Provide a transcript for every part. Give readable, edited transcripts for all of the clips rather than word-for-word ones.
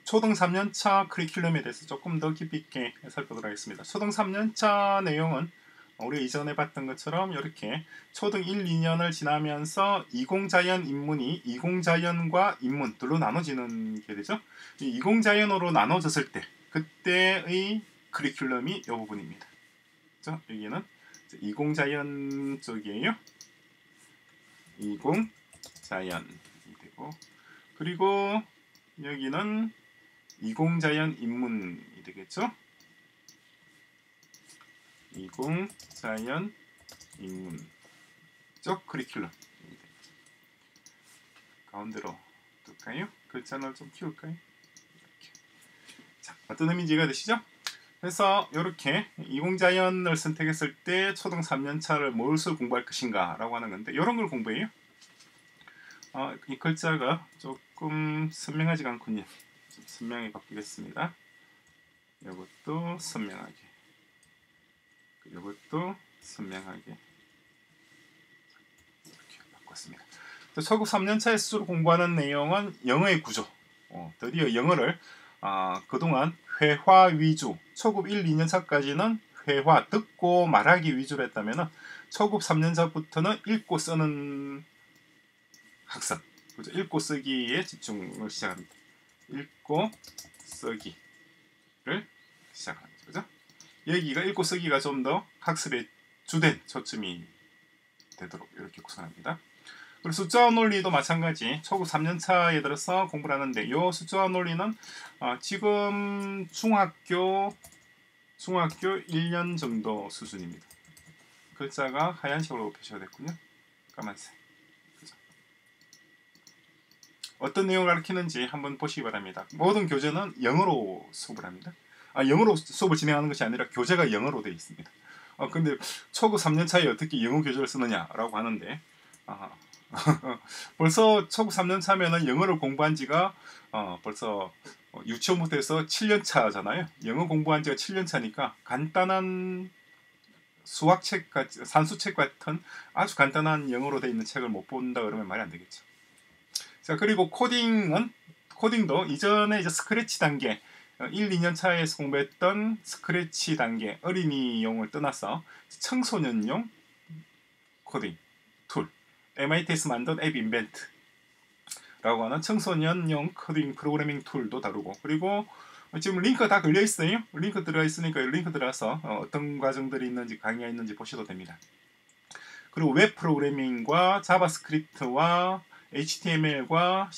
초등 3년차 커리큘럼에 대해서 조금 더 깊이 있게 살펴보도록 하겠습니다. 초등 3년차 내용은 우리 이전에 봤던 것처럼 이렇게 초등 1, 2년을 지나면서 이공자연 인문이 이공자연과 인문 둘로 나눠지는 게 되죠. 이 이공자연으로 나눠졌을 때 그때의 커리큘럼이 이 부분입니다. 그렇죠? 여기는 이공자연 쪽이에요. 이공자연이 되고, 그리고 여기는 이공자연 인문이 되겠죠. 이공자연 인문 쪽 커리큘럼. 가운데로 둘까요? 글자를 좀 키울까요? 이렇게. 자, 어떤 의미인지 이해가 되시죠? 그래서 이렇게 이공자연을 선택했을 때 초등 3년차를 무엇을 공부할 것인가 라고 하는 건데, 이런 걸 공부해요. 이 글자가 조금 선명하지가 않군요. 좀 선명하게 바꾸겠습니다. 이것도 선명하게, 이것도 선명하게 이렇게 바꿨습니다. 초급 3년차에 스스로 공부하는 내용은 영어의 구조. 드디어 영어를 그동안 회화 위주, 초급 1, 2년차까지는 회화, 듣고 말하기 위주로 했다면 초급 3년차부터는 읽고 쓰는 학습, 그죠? 읽고 쓰기에 집중을 시작합니다. 읽고 쓰기를 시작합니다. 그죠? 여기가 읽고 쓰기가 좀 더 학습의 주된 초점이 되도록 이렇게 구성합니다. 그리고 숫자와 논리도 마찬가지 초급 3년차에 들어서 공부를 하는데, 이 숫자와 논리는 지금 중학교 1년 정도 수준입니다. 글자가 하얀색으로 표시가 됐군요. 까만색. 그죠? 어떤 내용을 가르치는지 한번 보시기 바랍니다. 모든 교재는 영어로 수업을 합니다. 영어로 수업을 진행하는 것이 아니라 교재가 영어로 되어 있습니다. 근데 초급 3년차에 어떻게 영어 교재를 쓰느냐라고 하는데, 벌써 초급 3년차면은 영어를 공부한 지가 벌써 유치원부터 해서 7년차잖아요. 영어 공부한 지가 7년차니까 간단한 수학책, 산수책 같은 아주 간단한 영어로 되어 있는 책을 못 본다 그러면 말이 안 되겠죠. 자, 그리고 코딩도 이전에 이제 스크래치 단계 1, 2년 차에서 공부했던 스크래치 단계 어린이용을 떠나서 청소년용 코딩 툴, MIT에서 만든 앱 인벤트라고 하는 청소년용 코딩 프로그래밍 툴도 다루고, 그리고 지금 링크 다 걸려 있어요. 링크 들어가 있으니까 링크 들어가서 어떤 과정들이 있는지, 강의가 있는지 보셔도 됩니다. 그리고 웹 프로그래밍과 자바스크립트와 HTML과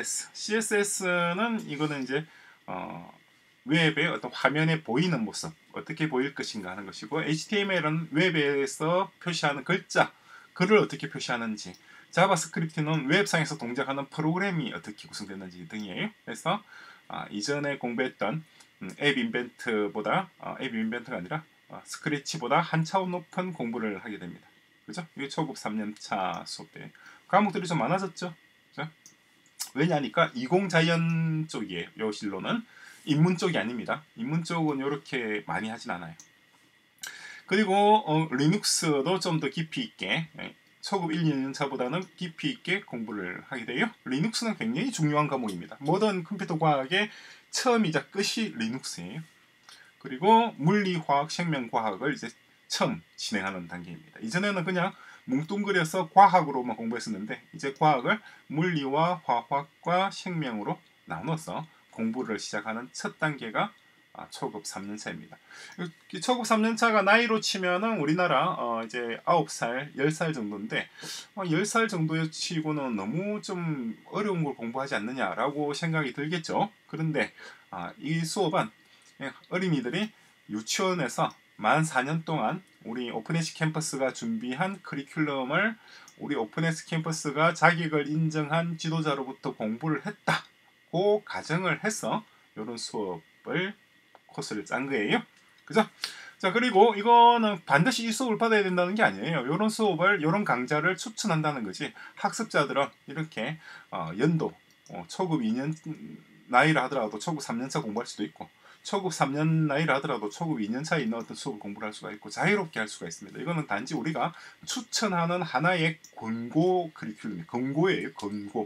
CSS는 이거는 이제 웹의 어떤 화면에 보이는 모습, 어떻게 보일 것인가 하는 것이고, HTML은 웹에서 표시하는 글을 어떻게 표시하는지, 자바스크립트는 웹상에서 동작하는 프로그램이 어떻게 구성되는지 등이에요. 그래서 이전에 공부했던 앱 인벤트가 아니라 스크래치보다 한 차원 높은 공부를 하게 됩니다. 그죠? 이게 초급 3년차 수업 때 과목들이 좀 많아졌죠. 그죠? 왜냐니까 이공자연 쪽이에요. 요 진로는 인문 쪽이 아닙니다. 인문 쪽은 이렇게 많이 하진 않아요. 그리고 리눅스도 좀 더 깊이 있게, 초급 1, 2년차보다는 깊이 있게 공부를 하게 돼요. 리눅스는 굉장히 중요한 과목입니다. 모든 컴퓨터 과학의 처음이자 끝이 리눅스예요. 그리고 물리, 화학, 생명, 과학을 이제 처음 진행하는 단계입니다. 이전에는 그냥 뭉뚱그려서 과학으로만 공부했었는데, 이제 과학을 물리와 화학과 생명으로 나눠서 공부를 시작하는 첫 단계가 초급 3년차입니다. 초급 3년차가 나이로 치면은 우리나라 이제 9살, 10살 정도인데, 10살 정도 치고는 너무 좀 어려운 걸 공부하지 않느냐라고 생각이 들겠죠. 그런데 이 수업은 어린이들이 유치원에서 만 4년 동안 우리 오픈에시 캠퍼스가 준비한 커리큘럼을 우리 오픈에시 캠퍼스가 자격을 인정한 지도자로부터 공부를 했다고 가정을 해서 이런 수업을 코스를 짠 거예요. 그죠? 자, 그리고 이거는 반드시 이 수업을 받아야 된다는 게 아니에요. 이런 수업을, 이런 강좌를 추천한다는 거지. 학습자들은 이렇게 연도 초급 2년 나이라 하더라도 초급 3년차 공부할 수도 있고, 초급 3년 나이라 하더라도 초급 2년 차에 있는 어떤 수업을 공부를 할 수가 있고, 자유롭게 할 수가 있습니다. 이거는 단지 우리가 추천하는 하나의 권고 커리큘럼이에요. 권고예요. 권고.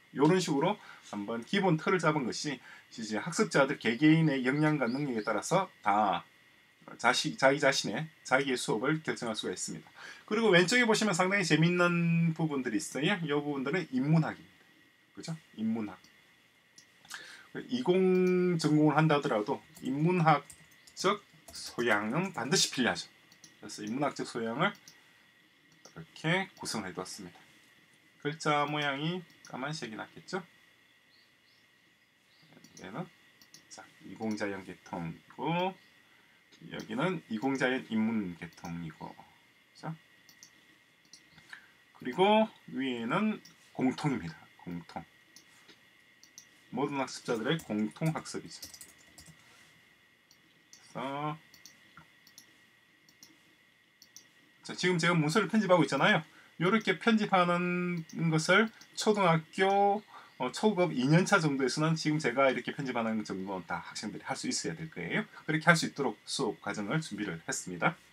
이런 식으로 한번 기본 틀을 잡은 것이 이제 학습자들 개개인의 역량과 능력에 따라서 다 자기 자기의 수업을 결정할 수가 있습니다. 그리고 왼쪽에 보시면 상당히 재밌는 부분들이 있어요. 이 부분들은 인문학입니다. 그죠? 인문학. 이공 전공을 한다 하더라도 인문학적 소양은 반드시 필요하죠. 그래서 인문학적 소양을 이렇게 구성해 두었습니다. 글자 모양이 까만색이 낫겠죠? 얘는 자, 이공자연 계통이고 여기는 이공자연 인문 계통이고 그죠? 그리고 위에는 공통입니다. 공통. 모든 학습자들의 공통 학습이죠. 그래서 자, 지금 제가 문서를 편집하고 있잖아요. 이렇게 편집하는 것을 초등학교 초급 2년차 정도에서는 지금 제가 이렇게 편집하는 정도는 다 학생들이 할 수 있어야 될 거예요. 그렇게 할 수 있도록 수업 과정을 준비를 했습니다.